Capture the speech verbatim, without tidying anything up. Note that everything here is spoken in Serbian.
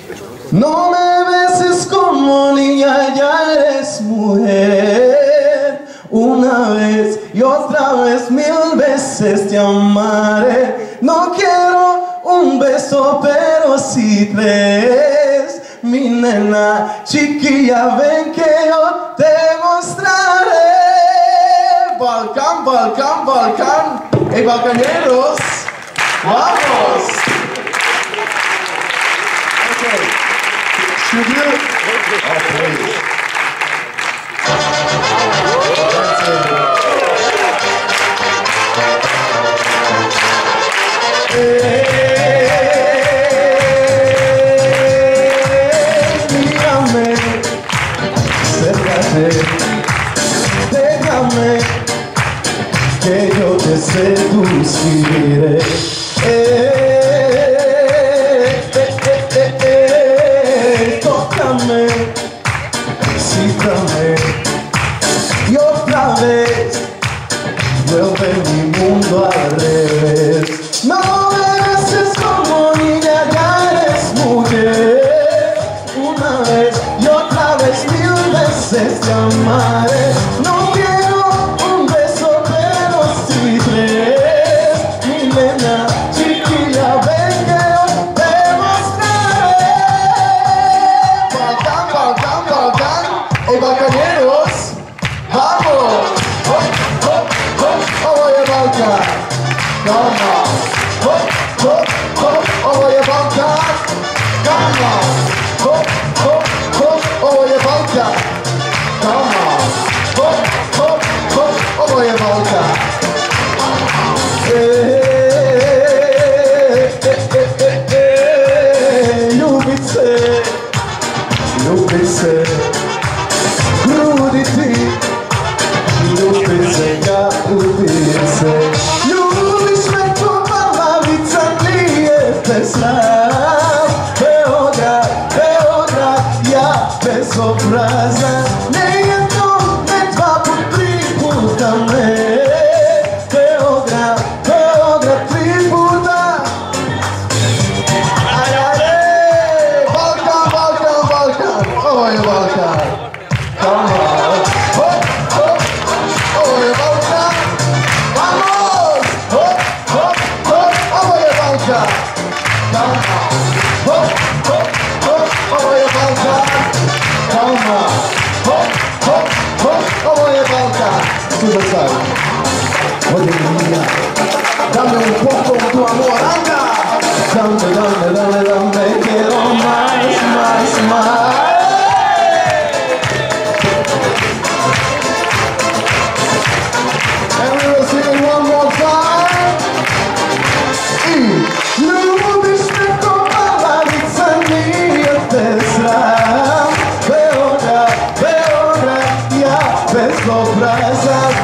No me beses como niña, ya eres mujer. Una vez y otra vez, mil veces te amaré. No quiero un beso, pero si tres. Mi nena chiquilla, ven que yo te mostraré. Balcán, Balcán, Balcán. ¡Hey, balcaneros! ¡Vamos! Okay. Tribute. Oh, please. Mírame, acércate, déjame que yo te seduciré. Eh, eh, eh, eh, eh, tócame, cítame y otra vez vuelve mi mundo al revés. No me beses como niña, ya eres mujer. Una vez y otra vez, mil veces te amaré. No quiero un beso, pero sí tres. Mi nena chiquilla, ven que yo te mostraré. Balcán, Balcán, Balcán. ¡Hey, balcaneros! ¡Vamos! ¡Hop, hop, hop! ¡Oh, voy a Balcán! ¡Come on! ¡Hop, hop, hop! ¡Oh, voy a Balcán! ¡Come on! ¡Hop, hop, hop! ¡Oh, voy a Balcán! ¡Come on! ¡Hop, hop, hop! ¡Oh, voy a Balcán! Eh, eh, eh, eh, eh, ljubice, ljubice, gruditi, ljubice ka ubice. Ljubiš me ko malavica, nije te sram. Beograd, Beograd, ja bezobrazan. Ne jednom, ne dva put, tri puta me. Beograd, Beograd, tri puta. Aj, aj, ej, Balkan, Balkan, Balkan. Ovo je Balkan. Come on. Hop, hop, ovo je Balkan. Vamos! Hop, hop, hop, ovo je Balkan. Come on. Hop, hop, hop, ovo je Balkan. Come on. Hop, hop, hop, ovo je Balkan. Scusa, sai. Oye, mía. Dame un poco tu amor, anda. Dame, dame, dame, dame. Quiero más, más, más. And we will sing it one more time. Y ljubiš me ko malavica, nije te sram. Beograd, Beograd, ja bezobrazan.